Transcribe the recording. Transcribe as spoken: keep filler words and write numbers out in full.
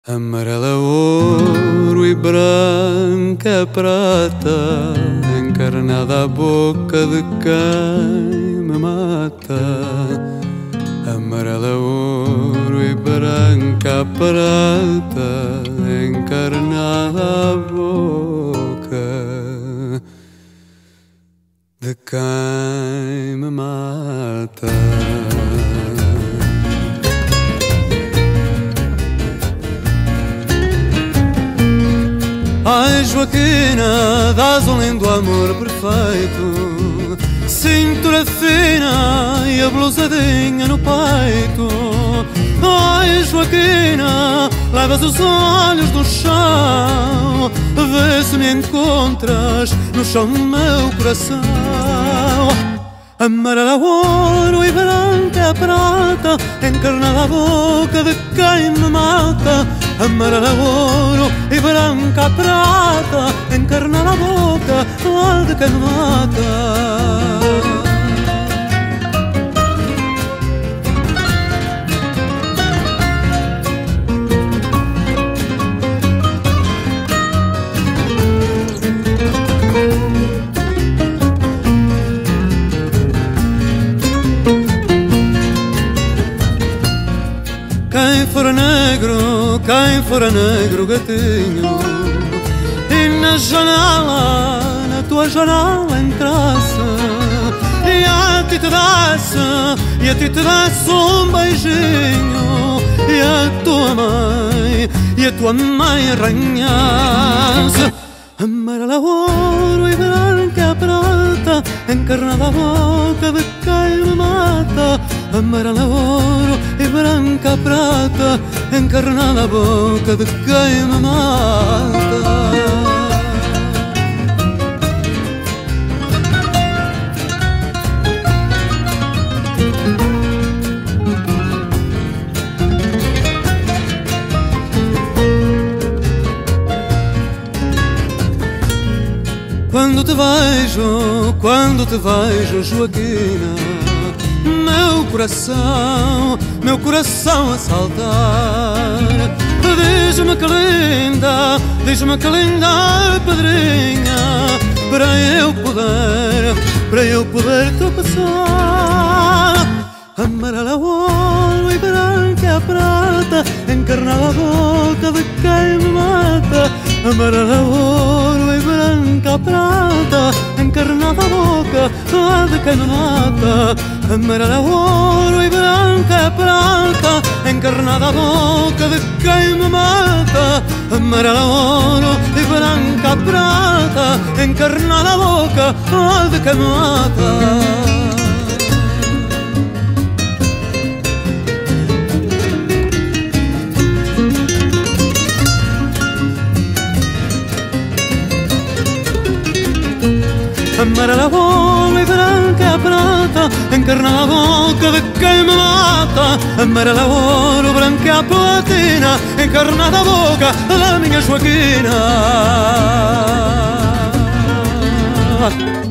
Amarela ouro e branca prata, encarnada a boca de quem me mata. Amarela ouro e branca prata, encarnada a boca de quem me mata. Ai, Joaquina, dás um lindo amor perfeito, cintura fina e a blusadinha no peito. Ai, Joaquina, levas os olhos no chão, vê se me encontras no chão do meu coração. Amarela ouro e branca prata, encarnada a boca de quem me mata. Amarela ouro e branca prata, encarnada a boca de quem me mata. Quem for negro, quem for negro gatinho, e na janela, na tua janela entrasse, e a ti te desse, e a ti te desse um beijinho, e a tua mãe, e a tua mãe arranhasse. Amarela ouro e branca prata, encarnada a boca de quem me mata. Amarela ouro e branca prata, encarnada a boca de quem me mata. Quando te vejo, quando te vejo, Joaquina, meu coração, meu coração a saltar. Diz-me que linda, diz-me que linda pedrinha, para eu poder, para eu poder tropeçar. Amarela ouro e branca prata, encarnada a boca de quem me mata. Amarela ouro e branca prata, encarnada a boca de quem me mata. Amarela ouro e branca prata, encarnada a boca de quem me mata. Amarela ouro e branca prata, encarnada a boca de quem me mata. Amarela ouro e branca prata, encarnada a boca de quem me mata. Amarela ouro, branca platina, encarnada a boca da minha Joaquina.